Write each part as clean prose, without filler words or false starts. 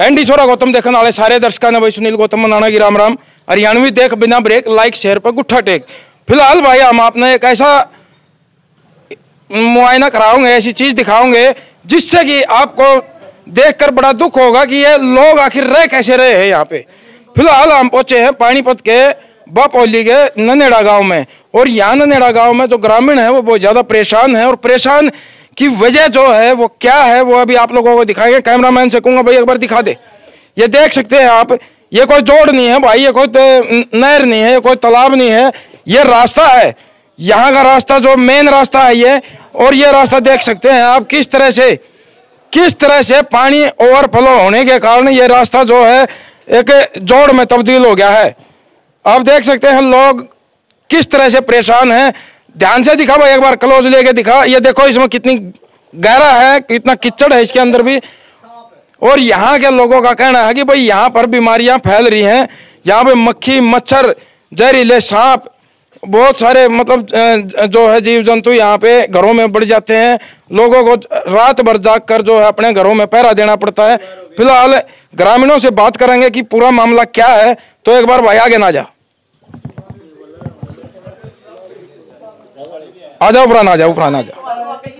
ND छोरा गौतम देखने वाले सारे दर्शकों ने भाई सुनील गौतम मनाना की राम राम। हरियाणवी देख बिना ब्रेक लाइक शेयर पर गुट्ठा टेक। फिलहाल भाई हम आपने एक ऐसा मुआयना कराओगे, ऐसी चीज दिखाओगे जिससे कि आपको देखकर बड़ा दुख होगा कि ये लोग आखिर रह कैसे रहे हैं यहाँ पे। फिलहाल हम पहुंचे हैं पानीपत के बापोली के ननेड़ा गांव में, और यहाँ ननेड़ा गांव में जो ग्रामीण है वो बहुत ज्यादा परेशान है, और परेशान की वजह जो है वो क्या है वो अभी आप लोगों को दिखाएंगे। कैमरामैन से कहूंगा भाई एक बार दिखा दे। ये देख सकते हैं आप, ये कोई जोड़ नहीं है भाई, ये कोई नहर नहीं है, ये कोई तालाब नहीं है, ये रास्ता है, यहाँ का रास्ता जो मेन रास्ता है ये। और ये रास्ता देख सकते हैं आप किस तरह से पानी ओवरफ्लो होने के कारण ये रास्ता जो है एक जोड़ में तब्दील हो गया है। आप देख सकते हैं लोग किस तरह से परेशान हैं। ध्यान से दिखा भाई, एक बार क्लोज लेके दिखा। ये देखो इसमें कितनी गहरा है, कितना कीचड़ है इसके अंदर भी। और यहाँ के लोगों का कहना है कि भाई यहाँ पर बीमारियां फैल रही हैं, यहाँ पे मक्खी मच्छर जहरीले सांप बहुत सारे मतलब जो है जीव जंतु यहाँ पे घरों में बढ़ जाते हैं। लोगों को रात भर जाग कर जो है अपने घरों में पहरा देना पड़ता है। फिलहाल ग्रामीणों से बात करेंगे कि पूरा मामला क्या है। तो एक बार भाई आगे ना जा, आ जाओ ऊपर ना जाओ, ऊपर ना जाओ।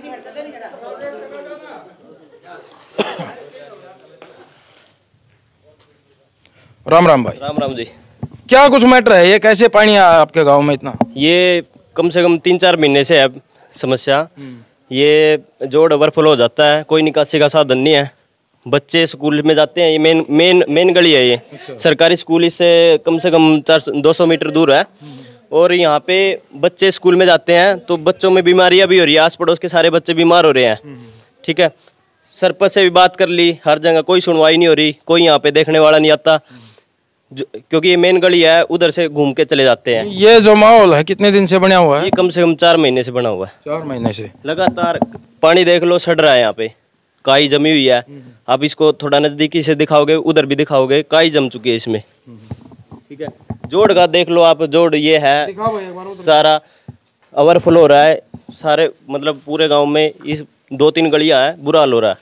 राम राम भाई। राम राम जी। क्या कुछ मैटर है, ये कैसे पानी आया आपके गांव में इतना? ये कम से कम 3-4 महीने से है समस्या। ये जोड़ ओवरफ्लो हो जाता है, कोई निकासी का साधन नहीं है। बच्चे स्कूल में जाते हैं, ये मेन गली है ये। अच्छा। सरकारी स्कूल इससे कम से कम 200 मीटर दूर है। और यहाँ पे बच्चे स्कूल में जाते हैं तो बच्चों में बीमारियां भी हो रही है, आस पड़ोस के सारे बच्चे बीमार हो रहे हैं। ठीक है, सरपंच से भी बात कर ली, हर जगह कोई सुनवाई नहीं हो रही, कोई यहाँ पे देखने वाला नहीं आता। क्योंकि ये मेन गली है, उधर से घूम के चले जाते हैं। ये जो माहौल है कितने दिन से बना हुआ है? ये कम से कम 4 महीने से बना हुआ है। 4 महीने से लगातार पानी देख लो सड़ रहा है, यहाँ पे काई जमी हुई है। आप इसको थोड़ा नजदीकी से दिखाओगे, उधर भी दिखाओगे, काई जम चुकी है इसमें। ठीक है, जोड़ का देख लो आप, जोड़ ये है सारा ओवरफ्लो हो रहा है सारे, मतलब पूरे गांव में इस 2-3 गलियां है, बुरा हाल हो रहा है।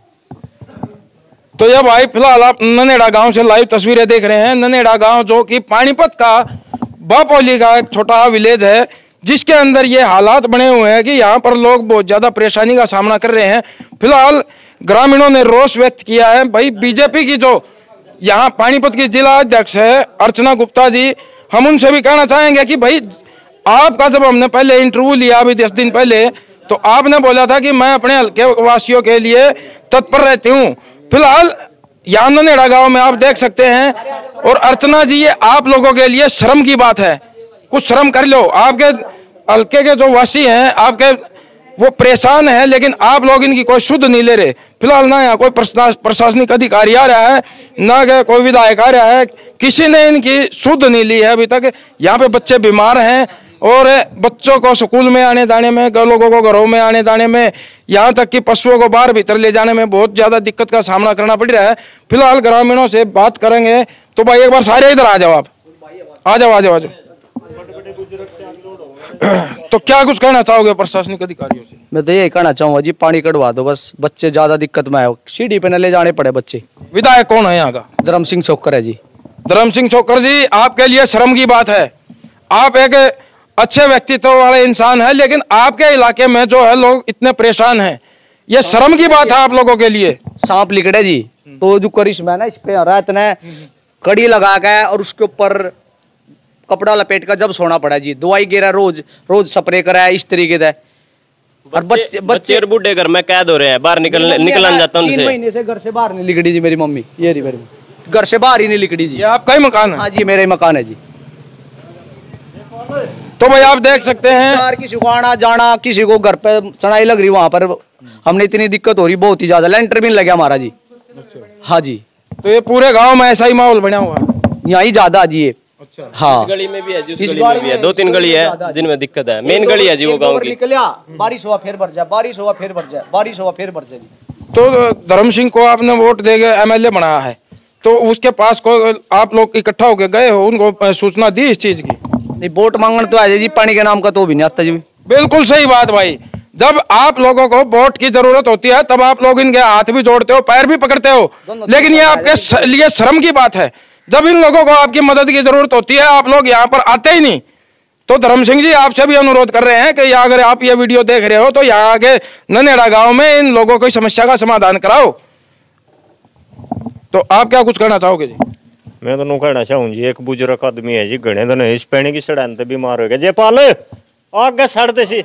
तो ये भाई फिलहाल आप ननेड़ा गांव से लाइव तस्वीरें देख रहे हैं। ननेड़ा गांव जो कि पानीपत का बापोली का एक छोटा विलेज है, जिसके अंदर ये हालात बने हुए हैं कि यहाँ पर लोग बहुत ज्यादा परेशानी का सामना कर रहे हैं। फिलहाल ग्रामीणों ने रोष व्यक्त किया है। भाई बीजेपी की जो यहाँ पानीपत की जिला अध्यक्ष है अर्चना गुप्ता जी, हम उनसे भी कहना चाहेंगे कि भाई आपका जब हमने पहले इंटरव्यू लिया अभी 10 दिन पहले, तो आपने बोला था कि मैं अपने हल्के वासियों के लिए तत्पर रहती हूँ। फिलहाल यहाँ ननेड़ा गांव में आप देख सकते हैं। और अर्चना जी, ये आप लोगों के लिए शर्म की बात है, कुछ शर्म कर लो। आपके हल्के के जो वासी हैं आपके वो परेशान है, लेकिन आप लोग इनकी कोई सुध नहीं ले रहे। फिलहाल ना यहाँ कोई प्रशासनिक अधिकारी आ रहा है, ना कोई विधायक आ रहा है, किसी ने इनकी सुध नहीं ली है अभी तक। यहाँ पे बच्चे बीमार हैं और बच्चों को स्कूल में आने जाने में, लोगों को घरों में आने जाने में, यहाँ तक कि पशुओं को बाहर भीतर ले जाने में बहुत ज्यादा दिक्कत का सामना करना पड़ रहा है। फिलहाल ग्रामीणों से बात करेंगे। तो भाई एक बार सारे इधर आ जाओ, आप आ जाओ आ जाओ आ जाओ। तो क्या कुछ कहना चाहोगे प्रशासनिक अधिकारियों से? मैं तो यही कहना चाहूंगा जी, पानी कटवा दो बस, बच्चे ज्यादा दिक्कत में आए, सीढ़ी पे न ले जाने पड़े बच्चे। विधायक कौन है यहाँ का? धर्म सिंह छोकर है जी। धर्म सिंह छोकर जी, आपके लिए शर्म की बात है। आप एक अच्छे व्यक्तित्व वाले इंसान है, लेकिन आपके इलाके में जो है लोग इतने परेशान हैं, ये शर्म की बात है आप लोगों के लिए। सांप लिकड़े जी, तो जो करिश्मा है ना, इस पे रात ने कड़ी लगा के और उसके ऊपर कपड़ा लपेट कर जब सोना पड़ा जी। दवाई गिरा, रोज स्प्रे करा है इस तरीके से। और बच्चे और बूढ़े घर में कैद हो रहे हैं, बाहर निकल जाता उनसे। 3 महीने से घर से बाहर नहीं निकली जी मेरी मम्मी, ये रही मेरी घर से बाहर ही नहीं निकली जी। ये आपका ही मकान है? हाँ जी, मेरा ही मकान है जी। तो भाई आप देख सकते हैं, किसी को आना जाना, किसी को घर पे चढ़ाई लग रही, वहाँ पर हमने इतनी दिक्कत हो रही बहुत ही ज्यादा। लेंटर भी लग गया हमारा जी। हाँ जी। तो ये पूरे गांव में ऐसा ही माहौल बना हुआ है? यहाँ ही ज्यादा जी ये। अच्छा। हाँ, इस गली में भी है, जिस गली में भी है, 2-3 गली है जिनमें दिक्कत है। मेन गली है जी वो गांव की। निकलिया, बारिश हुआ फिर भर जाए, बारिश हुआ फिर भर जाए, बारिश हुआ फिर भर जाए। तो धर्म सिंह को आपने वोट देके एमएलए बनाया है, तो उसके पास को आप लोग इकट्ठा होके गए हो, उनको सूचना दी इस चीज की? नहीं, वोट मांगने तो आ जाए जी, पानी के नाम का तो भी नहीं आता जी। बिल्कुल सही बात भाई। जब आप लोगों को वोट की जरूरत होती है तब आप लोग इनके हाथ भी जोड़ते हो, पैर भी पकड़ते हो, लेकिन ये आपके लिए शर्म की बात है। जब इन लोगों को आपकी मदद की जरूरत होती है आप लोग यहाँ पर आते ही नहीं। तो धर्म सिंह जी आपसे भी अनुरोध कर रहे हैं कि अगर आप ये वीडियो देख रहे हो तो यहाँ आगे ननेड़ा गांव में इन लोगों की समस्या का समाधान कराओ। तो आप क्या कुछ कहना चाहोगे जी? मैं तो कहना चाहूँ जी, एक बुजुर्ग आदमी है जी, घने दिन इस पैने की सड़न ते बीमार हो गया। जयपाल आगे सड़ते सी,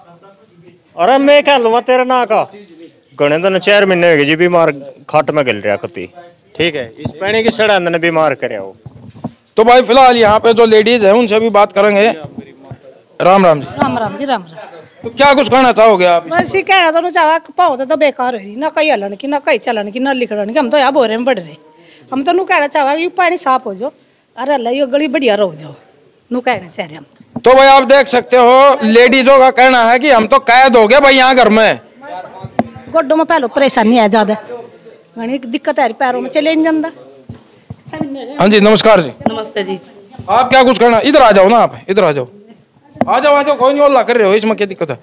अरे मैं क्या लूँ तेरा ना का, घने दिन 4 महीने हो गए जी बीमार, खाट में गिल रहा कती। ठीक है, इस पैने की सड़न ने बीमार करे हो। तो भाई फिलहाल यहाँ पे जो लेडीज है उनसे भी बात करेंगे। राम राम जी। राम राम जी, राम राम। तो क्या कुछ कहना चाहोगे आप? बस ये कहना तो चाहा पाओ तो बेकार हो रही, ना कहीं हलन की, ना कहीं चलन की, ना लिखड़न की। हम तो यहाँ बोरे में बढ़ रहे। हम तो नू कहना चाहा कि पानी साफ हो जाओ, अरे अल्लाह ये गली बढ़िया रह जाओ, नू कहना चाह रहे हम। तो भाई आप देख सकते हो लेडीजों का कहना है कि हम तो कैद हो गए भाई यहाँ घर में। गोड्डों में पहले परेशानी है ज्यादा, घनी दिक्कत है, पैरों में चले नहीं जाता। हाँ जी नमस्कार जी। नमस्ते जी। आप क्या कुछ करना, इधर आ जाओ ना, आप इधर आ जाओ, आ जाओ, कोई नहीं हल्ला कर रहे हो, इसमें क्या दिक्कत है?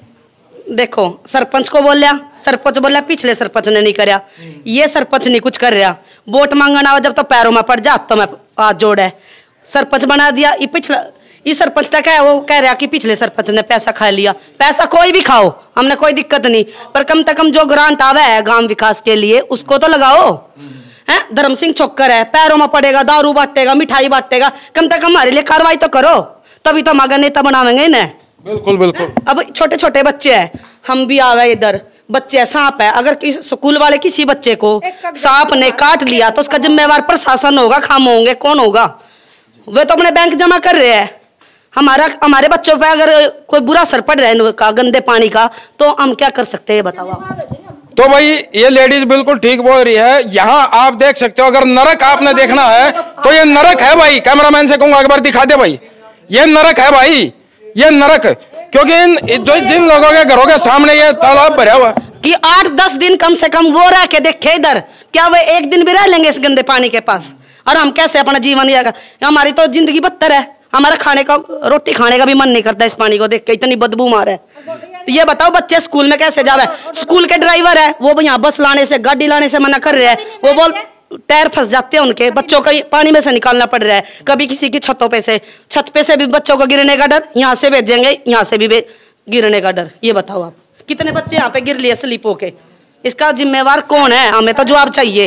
देखो सरपंच को बोलिया, सरपंच बोलिया पिछले सरपंच ने नहीं करया, ये सरपंच नहीं कुछ कर रहा। वोट मांगना हो जब तो पैरों में पड़ जा तो मैं हाथ जोड़ है, सरपंच बना दिया। ये पिछला ये सरपंच तक है, वो कह रहा कि पिछले सरपंच ने पैसा खा लिया। पैसा कोई भी खाओ, हमने कोई दिक्कत नहीं, पर कम से कम जो ग्रांट आवे है गांव विकास के लिए उसको तो लगाओ। हैं धर्म सिंह छोकर है, पैरों में पड़ेगा, दारू बांटेगा, मिठाई बांटेगा, कम से कम हमारे लिए कार्रवाई तो करो, तभी तो हमारा नेता बनावेंगे इन्हें। बिल्कुल बिल्कुल। अब छोटे छोटे बच्चे हैं, हम भी आवे इधर, बच्चे सांप है, अगर स्कूल वाले किसी बच्चे को सांप ने काट लिया तो उसका जिम्मेवार प्रशासन होगा, खाम होंगे, कौन होगा? वे तो अपने बैंक जमा कर रहे हैं। हमारे बच्चों पे अगर कोई बुरा असर पड़ रहा है का गंदे पानी का, तो हम क्या कर सकते हैं बताओ आप? तो भाई ये लेडीज बिल्कुल ठीक बोल रही है। यहाँ आप देख सकते हो, अगर नरक आपने देखना है तो ये नरक है भाई। कैमरामैन से कहूंगा एक बार दिखा दे भाई, ये नरक है भाई, ये नरक। क्योंकि जिन लोगों के घरों के सामने ये तालाब भरा हुआ कि 8-10 दिन कम से कम वो रह के देखे इधर, क्या वो एक दिन भी रह लेंगे इस गंदे पानी के पास? और हम कैसे अपना जीवन जिएगा? हमारी तो जिंदगी बदतर है, हमारा खाने का, रोटी खाने का भी मन नहीं करता इस पानी को देख के, इतनी बदबू मार है। तो ये बताओ बच्चे स्कूल में कैसे जावे? स्कूल के ड्राइवर है वो यहाँ बस लाने से, गाड़ी लाने से मना कर रहे हैं। वो बोल टायर फंस जाते हैं उनके, बच्चों को पानी में से निकालना पड़ रहा है। कभी किसी की छतों पे से, छत पे से भी बच्चों को गिरने का डर, यहाँ से भेजेंगे, यहाँ से भी गिरने का डर। ये बताओ आप, कितने बच्चे यहाँ पे गिर लिए स्लिप होके? इसका जिम्मेवार कौन है? हमें तो जवाब चाहिए।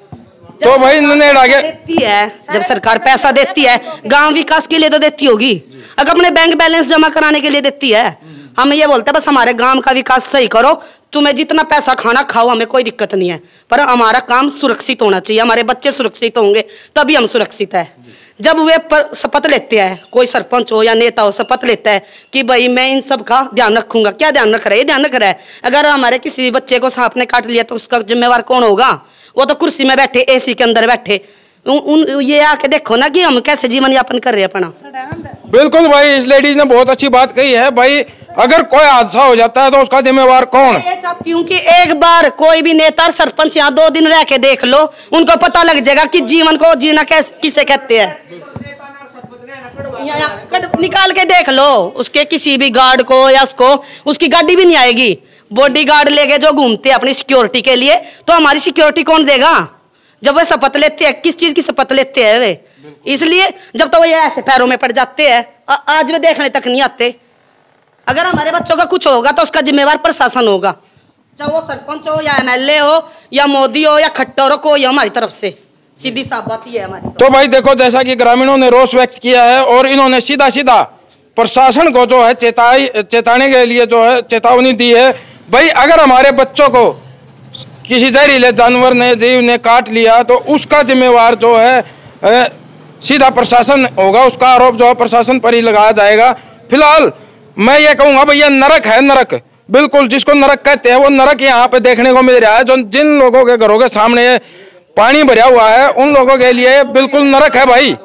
तो भाई देती है, जब सरकार पैसा देती है गांव विकास के लिए तो देती होगी, अगर अपने बैंक बैलेंस जमा कराने के लिए देती है। हम ये बोलते हैं बस हमारे गांव का विकास सही करो, तुम्हें जितना पैसा खाना खाओ, हमें कोई दिक्कत नहीं है, पर हमारा काम सुरक्षित होना चाहिए, हमारे बच्चे सुरक्षित होंगे तभी हम सुरक्षित है। जब वे शपथ लेते हैं, कोई सरपंच हो या नेता हो शपथ लेता है कि भाई मैं इन सब का ध्यान रखूंगा, क्या ध्यान रख रहा है? ध्यान रख रहा है। अगर हमारे किसी बच्चे को सांप ने काट लिया तो उसका जिम्मेवार कौन होगा? वो तो कुर्सी में बैठे, एसी के अंदर बैठे, ये आके देखो ना कि हम कैसे जीवन यापन कर रहे हैं अपना। बिल्कुल भाई, इस लेडीज ने बहुत अच्छी बात कही है भाई। अगर कोई हादसा हो जाता है तो उसका जिम्मेवार कौन? मैं ये चाहती हूँ कि एक बार कोई भी नेता सरपंच यहाँ 2 दिन रह के देख लो, उनको पता लग जाएगा कि जीवन को जीना किसे कहते हैं। निकाल के देख लो उसके किसी भी गार्ड को, या उसकी गाड़ी भी नहीं आएगी। बॉडी गार्ड लेके जो घूमते हैं अपनी सिक्योरिटी के लिए, तो हमारी सिक्योरिटी कौन देगा? जब वे शपथ लेते हैं, किस चीज की शपथ लेते हैं वे? इसलिए जब तो वो ऐसे पैरों में पड़ जाते हैं, आज वे देखने तक नहीं आते। अगर हमारे बच्चों का कुछ होगा तो उसका जिम्मेवार प्रशासन होगा, चाहे वो सरपंच हो या MLA हो या मोदी हो या खट्टर हो, कोई हमारी तरफ से। सीधी साफ बात ये है हमारी। तो भाई देखो, जैसा कि ग्रामीणों ने रोष व्यक्त किया है और इन्होंने सीधा सीधा प्रशासन को जो है चेताने के लिए जो है चेतावनी दी है। भाई अगर हमारे बच्चों को किसी जहरीले जानवर ने, जीव ने काट लिया तो उसका जिम्मेवार जो है सीधा प्रशासन होगा, उसका आरोप जो है प्रशासन पर ही लगाया जाएगा। फिलहाल मैं ये कहूँगा भैया, नरक है नरक, बिल्कुल जिसको नरक कहते हैं वो नरक यहाँ पे देखने को मिल रहा है। जो जिन लोगों के घरों के सामने पानी भरा हुआ है उन लोगों के लिए बिल्कुल नरक है भाई।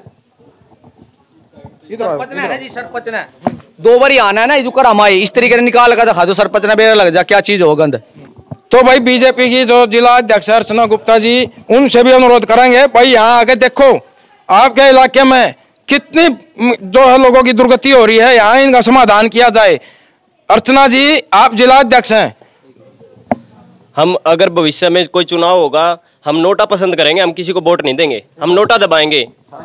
सरपंच ने 2 बार आना है ना, इधर हमारे इस तरीके से निकाल कर दिखा दो, सरपंच ने बेरा लग जा, क्या चीज हो गंद। तो भाई बीजेपी की जो जिला अध्यक्ष अर्चना गुप्ता जी, उनसे भी अनुरोध करेंगे भाई यहाँ आके देखो आपके इलाके में कितनी जो है लोगों की दुर्गति हो रही है, यहाँ इनका समाधान किया जाए। अर्चना जी, आप जिला अध्यक्ष हैं। हम अगर भविष्य में कोई चुनाव होगा, हम नोटा पसंद करेंगे, हम किसी को वोट नहीं देंगे, हम नोटा दबाएंगे।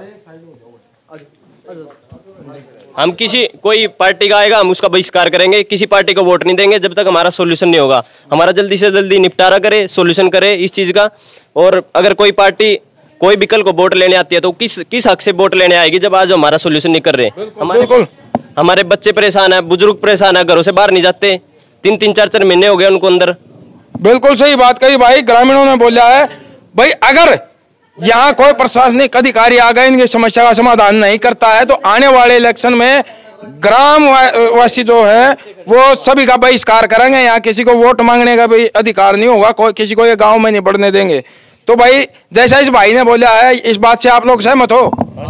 हम कोई पार्टी का आएगा हम उसका बहिष्कार करेंगे, किसी पार्टी को वोट नहीं देंगे जब तक हमारा सोल्यूशन नहीं होगा। हमारा जल्दी से जल्दी निपटारा करे, सोल्यूशन करे इस चीज का। और अगर कोई पार्टी कोई विकल्प को वोट लेने आती है तो किस हक से वोट लेने आएगी जब आज हमारा सोल्यूशन नहीं कर रहे। हमारे बच्चे परेशान है, बुजुर्ग परेशान है, घरों से बाहर नहीं जाते, 3-3, 4-4 महीने हो गए उनको अंदर। बिल्कुल सही बात कही भाई, ग्रामीणों ने बोला है भाई अगर यहाँ कोई प्रशासनिक अधिकारी आ गए इनकी समस्या का समाधान नहीं करता है तो आने वाले इलेक्शन में ग्राम वासी जो है वो सभी का बहिष्कार करेंगे। यहाँ किसी को वोट मांगने का भी अधिकार नहीं होगा, कोई किसी को ये गांव में नहीं बढ़ने देंगे। तो भाई जैसा इस भाई ने बोला है, इस बात से आप लोग सहमत हो?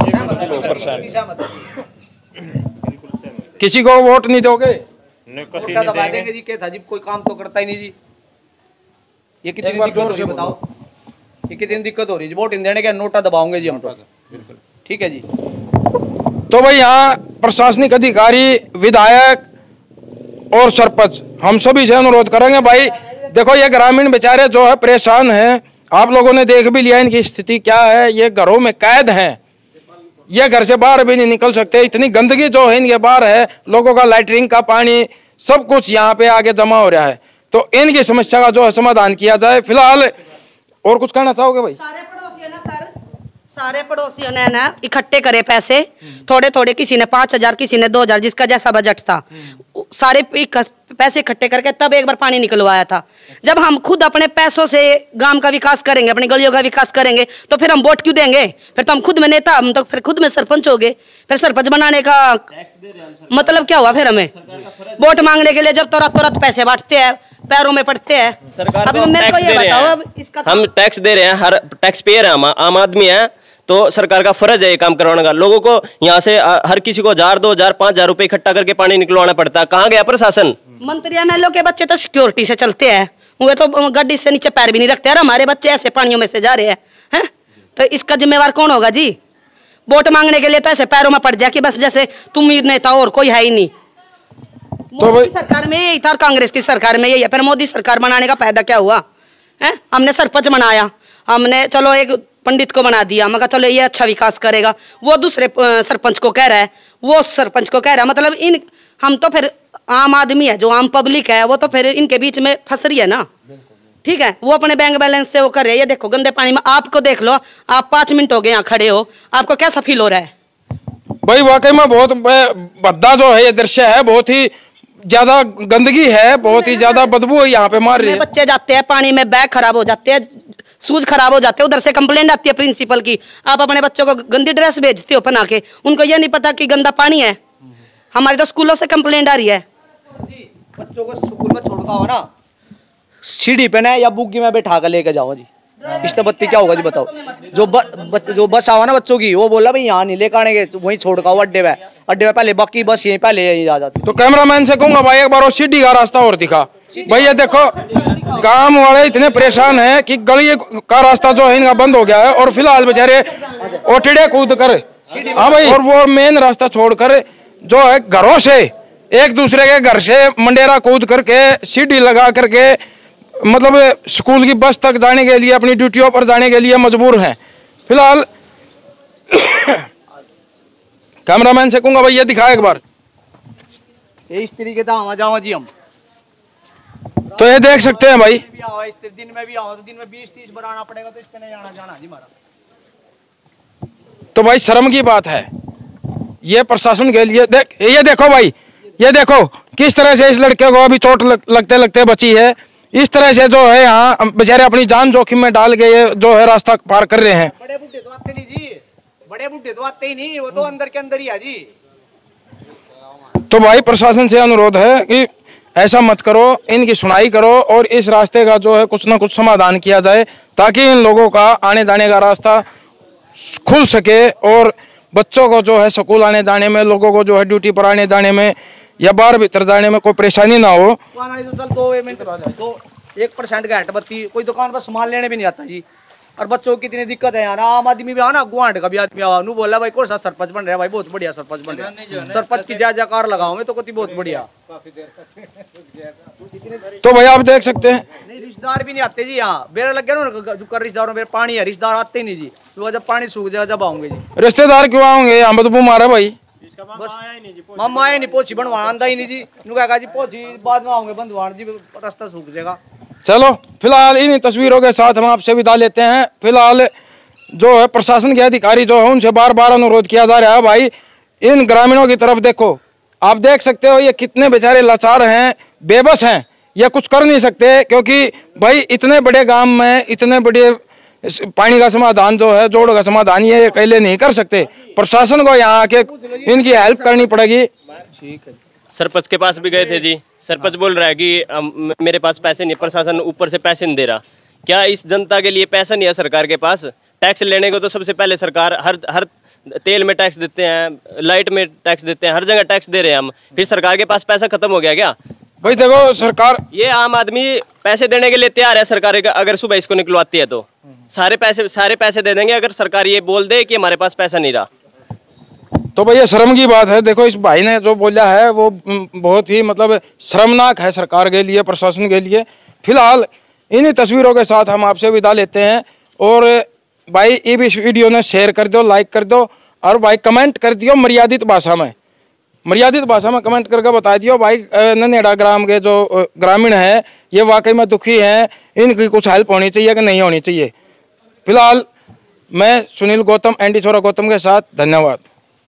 किसी को वोट नहीं दोगे? दबा देंगे जी, क्या था जी, कोई काम तो करता ही नहीं जी। ये कितनी दिक्कत हो रही है बताओ, ये कितनी दिक्कत हो रही है। वोट देने के नोटा दबाओगे जी हम तो, ठीक है जी। तो भाई यहाँ प्रशासनिक अधिकारी, विधायक और सरपंच हम सभी से अनुरोध करेंगे भाई देखो ये ग्रामीण बेचारे जो है परेशान हैं, आप लोगों ने देख भी लिया इनकी स्थिति क्या है। ये घरों में कैद हैं, ये घर से बाहर भी नहीं निकल सकते, इतनी गंदगी जो है इनके बाहर है, लोगों का लैट्रिन का पानी सब कुछ यहाँ पे आगे जमा हो रहा है। तो इनकी समस्या का जो है समाधान किया जाए। फिलहाल और कुछ कहना चाहोगे भाई? सारे पड़ोसियों ने ना इकट्ठे करे पैसे, थोड़े थोड़े, किसी ने 5,000 किसी ने 2,000, जिसका जैसा बजट था, सारे पैसे इकट्ठे करके तब एक बार पानी निकलवाया था। जब हम खुद अपने पैसों से गांव का विकास करेंगे, अपनी गलियों का विकास करेंगे, तो फिर हम वोट क्यों देंगे? फिर तो हम खुद में नेता, हम तो फिर खुद में सरपंच हो गए। फिर सरपंच बनाने का मतलब क्या हुआ? फिर हमें वोट मांगने के लिए जब तुरंत पैसे बांटते हैं, पैरों में पड़ते हैं। अभी मेरे को ये बताओ, अब इसका हम टैक्स दे रहे हैं, हर टैक्स पेयर है, आम आदमी है, तो सरकार का फर्ज है ये काम करवाने का। लोगों को यहाँ से हर किसी को 1,000, 2,000, 5,000 रुपए इकट्ठा करके पानी निकलवाना पड़ता है। कहाँ गया प्रशासन? मंत्री एमएलए के बच्चे तो सिक्योरिटी से चलते हैं, वे तो गड्डी से नीचे पैर भी नहीं रखते। यार हमारे बच्चे ऐसे पानियों में से जा रहे हैं, तो इसका जिम्मेवार कौन होगा जी? वोट मांगने के लिए तो ऐसे पैरों में पड़ जाए कि बस जैसे तुम ही नेता और कोई है ही नहीं। तो मोदी सरकार में यही था, कांग्रेस की सरकार में यही है। फिर मोदी सरकार बनाने का फायदा क्या हुआ है? हमने सरपंच बनाया, हमने चलो एक पंडित को बना दिया, मगर चलो ये अच्छा विकास करेगा, वो दूसरे सरपंच को कह रहा है, वो सरपंच को कह रहा है। मतलब इन हम तो फिर आम आदमी है, जो आम पब्लिक है, वो तो फिर इनके बीच में फंस रही है ना। ठीक है, वो अपने बैंक बैलेंस से वो कर रहे हैं। ये देखो गंदे पानी में आपको देख लो, आप 5 मिनट हो गए यहाँ खड़े हो, आपको कैसा फील हो रहा है? भाई वाकई में बहुत भद्दा जो है ये दृश्य है, बहुत ही ज्यादा गंदगी है, बहुत ही ज्यादा बदबू है यहाँ पे मार रही है। बच्चे जाते हैं पानी में, बैग खराब हो जाते हैं, शूज खराब हो जाते हैं, उधर से कंप्लेंट आती है प्रिंसिपल की। आप अपने बच्चों को गंदी ड्रेस भेजते हो पहना के, उनको ये नहीं पता कि गंदा पानी है। हमारी तो स्कूलों से कंप्लेंट आ रही है। बच्चों को स्कूल में छोड़ता हो ना, सीढ़ी पे ना या बुग्गी में बैठा कर लेके जाओ जी। इस बत्ती क्या होगा जी बताओ? जो बस आवा ना बच्चों की, वो बोला भाई यहाँ नहीं लेकर आने के, वहीं छोड़ का अड्डे में पहले, बाकी बस यहीं पहले यहीं आ जाती। तो कैमरामैन से कहूंगा भाई एक बार वो सीढ़ी का रास्ता और दिखा। भाई ये देखो गांव वाले इतने परेशान हैं कि गली का रास्ता जो है इनका बंद हो गया है, और फिलहाल बेचारे ओटड़े कूद कर, हाँ भाई, और वो मेन रास्ता छोड़कर जो है घरों से एक दूसरे के घर से मंडेरा कूद करके सीढ़ी लगा करके मतलब स्कूल की बस तक जाने के लिए, अपनी ड्यूटियों पर जाने के लिए मजबूर हैं। फिलहाल कैमरामैन से कहूंगा भाई ये दिखाए एक बार। ये इस तरीके से आवा जाओ जी हम, तो ये देख सकते हैं भाई, दिन में भी आओ तो दिन में 20-30 बनाना पड़ेगा, तो इसके नहीं जाना जी हमारा। तो भाई शर्म की बात है ये प्रशासन के लिए। ये देखो भाई, ये देखो किस तरह से इस लड़के को अभी चोट लगते लगते बची है। इस तरह से जो है यहाँ बेचारे अपनी जान जोखिम में डाल के ये जो है रास्ता पार कर रहे हैं। बड़े बूढ़े तो आते नहीं जी, बड़े बूढ़े तो आते ही नहीं, वो तो अंदर के अंदर ही है जी। तो भाई प्रशासन से अनुरोध है कि ऐसा मत करो, इनकी सुनाई करो और इस रास्ते का जो है कुछ ना कुछ समाधान किया जाए, ताकि इन लोगों का आने जाने का रास्ता खुल सके और बच्चों को जो है स्कूल आने जाने में, लोगों को जो है ड्यूटी पर आने जाने में या बाहर भीतर जाने में कोई परेशानी ना हो। तो चल 2 मिनट 1% का हट बत्ती, कोई दुकान पर सामान लेने भी नहीं आता जी। और बच्चों की कितनी दिक्कत है यहाँ। आम आदमी भी आना, गुआंड का भी आदमी आ, नू बोला भाई कौन सा सरपंच बन रहा है भाई, बहुत बढ़िया सरपंच बन रहा है, सरपंच की जय जयकार लगाओ मैं तो कहती बहुत बढ़िया। तो भैया आप देख सकते हैं, नहीं रिश्तेदार भी नहीं आते जी यहाँ, बेरा लग गया ना कर रिश्तेदारों में पानी है, रिश्तेदार आते ही नहीं जी, तो जब पानी सूख जाएगा जब आऊंगे जी। रिश्तेदार क्यों आओगे, यहाँ बदबू मारा भाई। मामा आए नहीं, पोछी बनवा आंदा ही नहीं जी, नु कहा जी पोछी बाद में आओगे बंधवान जी, रास्ता सूख जाएगा। चलो फिलहाल इन तस्वीरों के साथ हम आपसे विदा लेते हैं। फिलहाल जो है प्रशासन के अधिकारी जो है उनसे बार बार अनुरोध किया जा रहा है, भाई इन ग्रामीणों की तरफ देखो। आप देख सकते हो ये कितने बेचारे लाचार हैं, बेबस हैं, ये कुछ कर नहीं सकते, क्योंकि भाई इतने बड़े गांव में इतने बड़े पानी का समाधान जो है, जोड़ का समाधान ये अकेले नहीं कर सकते। प्रशासन को यहाँ आके इनकी हेल्प करनी पड़ेगी। ठीक है, सरपंच के पास भी गए थे जी, सरपंच बोल रहा है कि मेरे पास पैसे नहीं, प्रशासन ऊपर से पैसे नहीं दे रहा। क्या इस जनता के लिए पैसा नहीं है सरकार के पास? टैक्स लेने को तो सबसे पहले सरकार हर तेल में टैक्स देते हैं, लाइट में टैक्स देते हैं, हर जगह टैक्स दे रहे हैं हम, फिर सरकार के पास पैसा खत्म हो गया क्या? भाई देखो सरकार, ये आम आदमी पैसे देने के लिए तैयार है सरकार का, अगर सुबह इसको निकलवाती है तो सारे पैसे दे देंगे, अगर सरकार ये बोल दे कि हमारे पास पैसा नहीं रहा। तो भैया शर्म की बात है। देखो इस भाई ने जो बोला है वो बहुत ही मतलब शर्मनाक है सरकार के लिए, प्रशासन के लिए। फिलहाल इन्हीं तस्वीरों के साथ हम आपसे विदा लेते हैं। और भाई ये भी इस वीडियो ने शेयर कर दो, लाइक कर दो, और भाई कमेंट कर दियो मर्यादित भाषा में कमेंट करके बता दियो भाई ननेड़ा ग्राम के जो ग्रामीण है ये वाकई में दुखी हैं, इनकी कुछ हेल्प होनी चाहिए कि नहीं होनी चाहिए। फिलहाल मैं सुनील गौतम, एनडी छोरा गौतम के साथ, धन्यवाद।